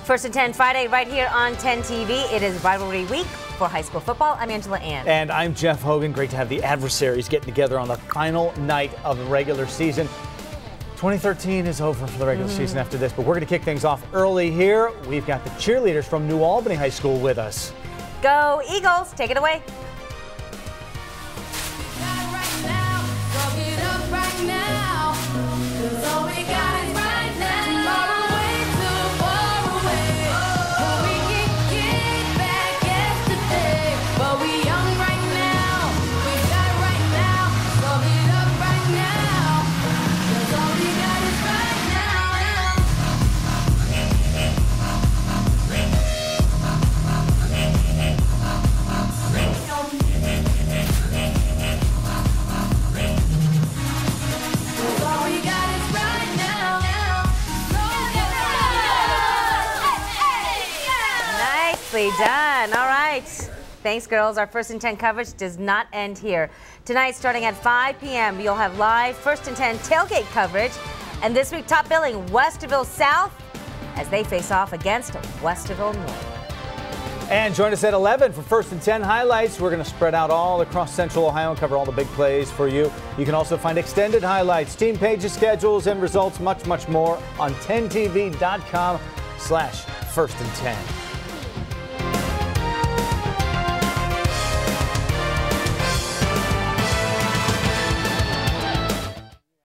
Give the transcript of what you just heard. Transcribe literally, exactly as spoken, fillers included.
First and ten Friday right here on ten T V. It is rivalry week for high school football. I'm Angela Ann. And I'm Jeff Hogan. Great to have the adversaries getting together on the final night of the regular season. twenty thirteen is over for the regular mm. season after this, but we're going to kick things off early here. We've got the cheerleaders from New Albany High School with us. Go Eagles, take it away. Done. All right. Thanks, girls. Our First and ten coverage does not end here. Tonight, starting at five P M, you'll have live First and ten tailgate coverage. And this week, top billing Westerville South as they face off against Westerville North. And join us at eleven for First and ten highlights. We're going to spread out all across Central Ohio and cover all the big plays for you. You can also find extended highlights, team pages, schedules, and results, much, much more on ten T V dot com slash First and ten.